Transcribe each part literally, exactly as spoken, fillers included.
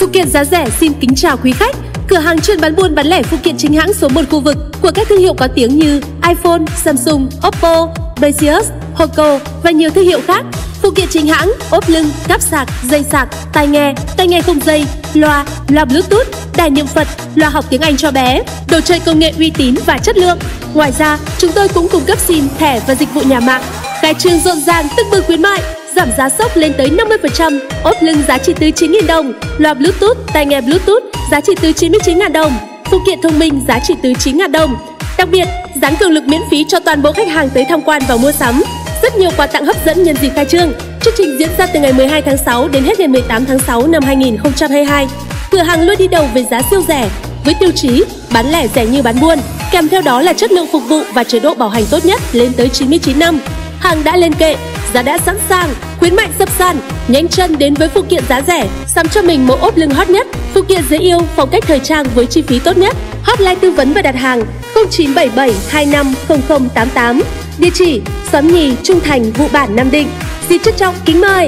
kiện giá rẻ xin kính chào quý khách. Cửa hàng chuyên bán buôn bán lẻ phụ kiện chính hãng số một khu vực của các thương hiệu có tiếng như iPhone, Samsung, Oppo, Asus, Hoco và nhiều thương hiệu khác. Phụ kiện chính hãng, ốp lưng, cáp sạc, dây sạc, tai nghe, tai nghe không dây, loa, loa Bluetooth, đài niệm Phật, loa học tiếng Anh cho bé, đồ chơi công nghệ uy tín và chất lượng. Ngoài ra, chúng tôi cũng cung cấp sim, thẻ và dịch vụ nhà mạng. Khai trương rộn ràng tưng bừng khuyến mại, giảm giá sốc lên tới năm mươi phần trăm, ốp lưng giá chỉ từ chín nghìn đồng, loa Bluetooth, tai nghe Bluetooth giá chỉ từ chín mươi chín nghìn đồng, phụ kiện thông minh giá chỉ từ chín nghìn đồng. Đặc biệt, dán cường lực miễn phí cho toàn bộ khách hàng tới tham quan và mua sắm. Rất nhiều quà tặng hấp dẫn nhân dịp khai trương. Chương trình diễn ra từ ngày mười hai tháng sáu đến hết ngày mười tám tháng sáu năm hai nghìn không trăm hai mươi hai. Cửa hàng luôn đi đầu với giá siêu rẻ, với tiêu chí bán lẻ rẻ như bán buôn, kèm theo đó là chất lượng phục vụ và chế độ bảo hành tốt nhất lên tới chín mươi chín năm. Hàng đã lên kệ, giá đã sẵn sàng, khuyến mại sập sàn, nhanh chân đến với phụ kiện giá rẻ, sắm cho mình mẫu ốp lưng hot nhất, phụ kiện dễ yêu, phong cách thời trang với chi phí tốt nhất. Hotline tư vấn và đặt hàng không chín bảy bảy hai năm không không tám tám. Địa chỉ xóm Nhì, Trung Thành, Vụ Bản, Nam Định. Xin trân trọng kính mời.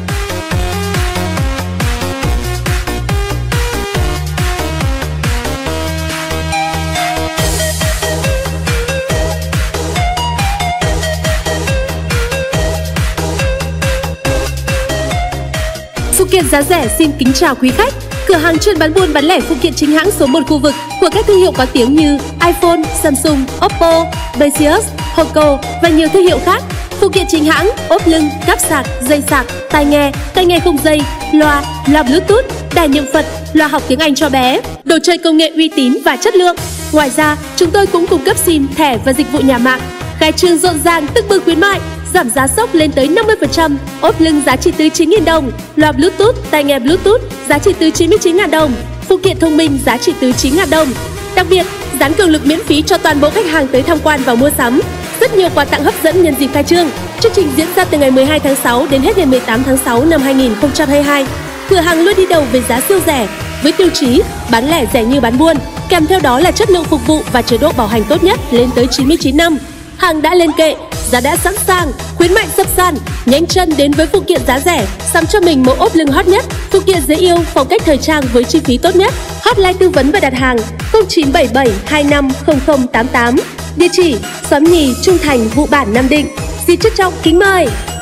Phụ kiện giá rẻ xin kính chào quý khách. Cửa hàng chuyên bán buôn bán lẻ phụ kiện chính hãng số một khu vực của các thương hiệu có tiếng như iPhone, Samsung, Oppo, Asus, Hoco và nhiều thương hiệu khác. Phụ kiện chính hãng, ốp lưng, cáp sạc, dây sạc, tai nghe, tai nghe không dây, loa, loa Bluetooth, đài niệm Phật, loa học tiếng Anh cho bé, đồ chơi công nghệ uy tín và chất lượng. Ngoài ra, chúng tôi cũng cung cấp sim, thẻ và dịch vụ nhà mạng. Khai trương rộn ràng tưng bừng khuyến mại, giảm giá sốc lên tới năm mươi phần trăm, ốp lưng giá chỉ từ chín nghìn đồng, loa Bluetooth, tai nghe Bluetooth giá chỉ từ chín mươi chín nghìn đồng, phụ kiện thông minh giá chỉ từ chín nghìn đồng. Đặc biệt, dán cường lực miễn phí cho toàn bộ khách hàng tới tham quan và mua sắm. Rất nhiều quà tặng hấp dẫn nhân dịp khai trương. Chương trình diễn ra từ ngày mười hai tháng sáu đến hết ngày mười tám tháng sáu năm hai nghìn không trăm hai mươi hai. Cửa hàng luôn đi đầu với giá siêu rẻ, với tiêu chí bán lẻ rẻ như bán buôn, kèm theo đó là chất lượng phục vụ và chế độ bảo hành tốt nhất lên tới chín mươi chín năm. Hàng đã lên kệ, giá đã sẵn sàng, khuyến mại sập sàn, nhanh chân đến với phụ kiện giá rẻ, sắm cho mình mẫu ốp lưng hot nhất, phụ kiện dễ yêu, phong cách thời trang với chi phí tốt nhất. Hotline tư vấn và đặt hàng không chín bảy bảy hai năm không không tám tám. Địa chỉ xóm Nhì, Trung Thành, Vụ Bản, Nam Định. Xin trân trọng kính mời.